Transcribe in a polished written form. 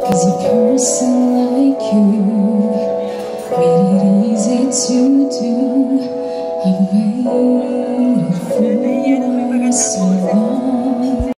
'Cause a person like you made it easy to do. I've waited for so long.